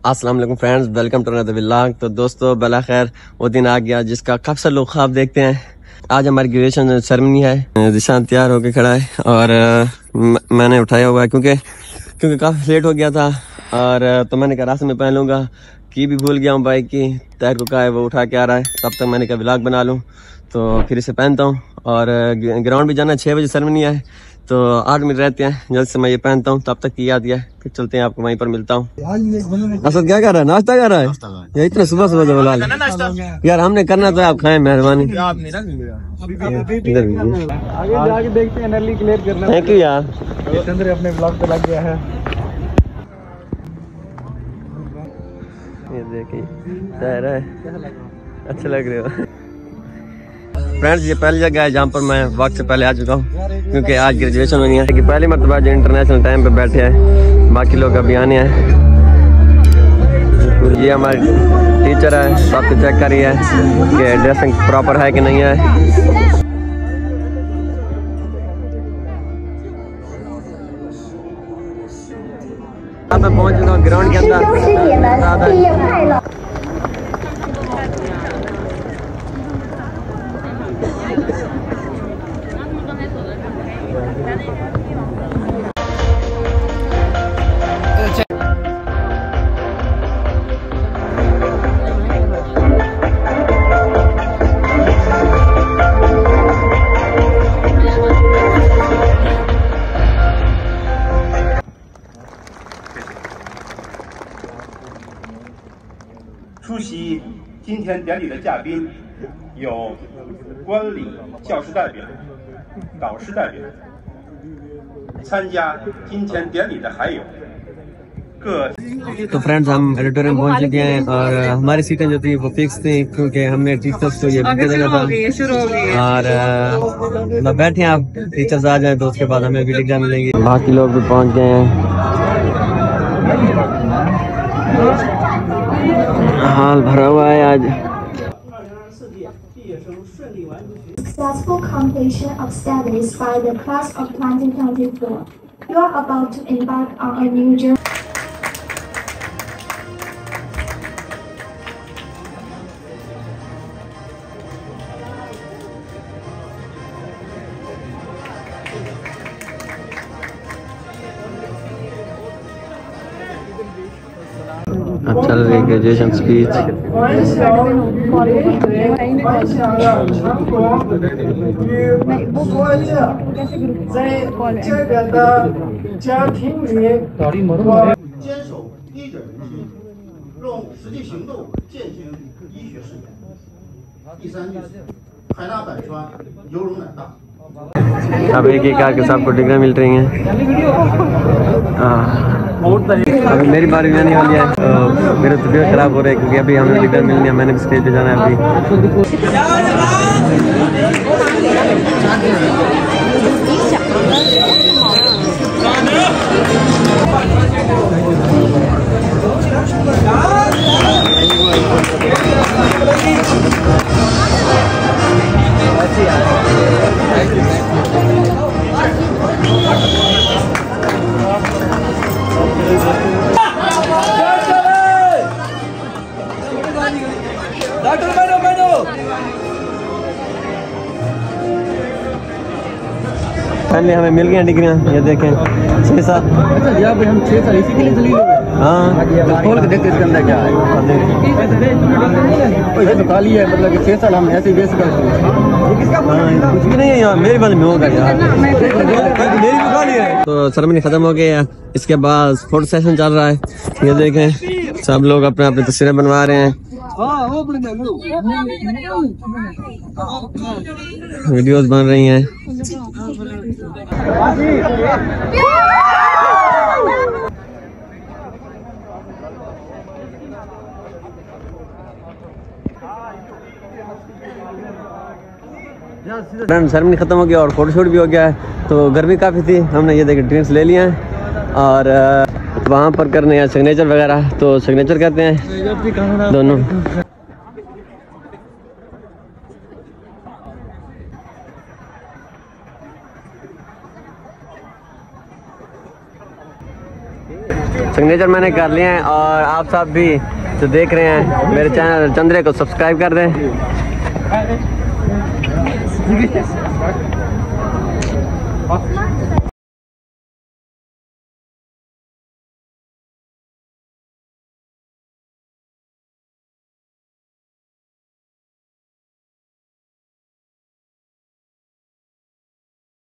अस्सलाम वालेकुम friends, welcome to another vlog. तो दोस्तों बला खैर वो दिन आ गया जिसका अक्सर लोग ख्वाब देखते हैं। आज हमारी ग्रेजुएशन सेरेमनी है। दिशान तैयार होकर खड़ा है और मैंने उठाया हुआ है क्योंकि काफ़ी लेट हो गया था। और तो मैंने कहा रास्ते में पहन लूँगा, की भी भूल गया हूँ बाइक की। तैर को कहा है वो उठा के आ रहा है, तब तक मैंने कहा व्लॉग बना लूँ, तो फिर इसे पहनता हूँ। और ग्राउंड भी जाना है, 6 बजे सेरेमनी है, तो 8 मिनट रहते हैं, जल्द से मैं ये पहनता हूँ, तब तक की याद है। फिर चलते हैं, आपको वहीं पर मिलता हूँ। असद क्या कर रहा है? नाश्ता कर रहा है या इतना सुबह सुबह तो बुला यार, हमने करना तो आप खाएं, मेहरबानी। आगे देखते हैं, नली क्लियर करना। थैंक यू यार। चंद्र अपने ब्लॉग पे लग गया है। ये देखिए तैयार है, अच्छा लग रहे हो फ्रेंड्स। ये पहली जगह है जहाँ पर मैं वक्त से पहले आ चुका हूँ, क्योंकि आज ग्रेजुएशन हुई है कि पहली मरतबा जो इंटरनेशनल टाइम पे बैठे हैं, बाकी लोग अभी आने हैं। ये हमारी टीचर है, सबको चेक कर रही है कि ड्रेसिंग प्रॉपर है कि नहीं है। मैं पहुँच चुका हूँ ग्राउंड के अंदर। 出席今天典礼的嘉宾有观礼教师代表、导师代表。参加今天典礼的还有各。 तो फ्रेंड्स, हम ऑडिटोरियम पहुंच चुके हैं और हमारी सीटें जो थी वो फिक्स थी, क्योंकि हमने टीचर्स को ये बुक देना था। और मैं बैठे हैं, आप टीचर्स आ जाए तो उसके बाद हमें भी डिग्री मिलेंगी। बाकी लोग भी पहुंच गए हैं। हाल भरा हुआ है आज। Successful completion of studies by the class of 2024. You are about to embark on a new journey. अब चल रही ग्रेजुएशन स्पीच। अब एक एक आके सबको डिग्री मिल रही हैं। अभी मेरी बारी भी आने वाली है, तो मेरा तबीयत खराब हो रहा है क्योंकि अभी हमें डिग्री मिलनी है। मैंने भी स्टेज पे जाना है अभी। फाइनली हमें मिल गई डिग्रियाँ, ये देखें 6-7। अच्छा यहाँ पे हम 6 साल इसी के लिए चली गए। हाँ, खोल के देखते इसके अंदर क्या है। ये तो खाली है, मतलब कि 6 साल हम ऐसे वेस्ट करते हैं। कुछ भी नहीं है यहाँ, मेरी बात में होगा यार, मेरी भी खाली है। तो सेरेमनी खत्म हो गई है, इसके बाद फोटो सेशन चल रहा है। ये देखें सब लोग अपने अपने तस्वीरें बनवा रहे हैं, वीडियोस बन रही हैं। सेरेमनी खत्म हो गया और फोटोशूट भी हो गया है। तो गर्मी काफ़ी थी, हमने ये देखे ड्रिंक्स ले लिए हैं और वहाँ पर करने हैं सिग्नेचर वगैरह, तो सिग्नेचर करते हैं दोनों। सिग्नेचर मैंने कर लिए हैं और आप सब भी जो देख रहे हैं मेरे चैनल चंद्रे को सब्सक्राइब कर दें।